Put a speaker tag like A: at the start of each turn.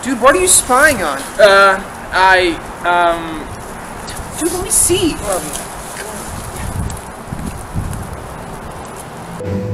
A: Dude, what are you spying on? Dude, let me see.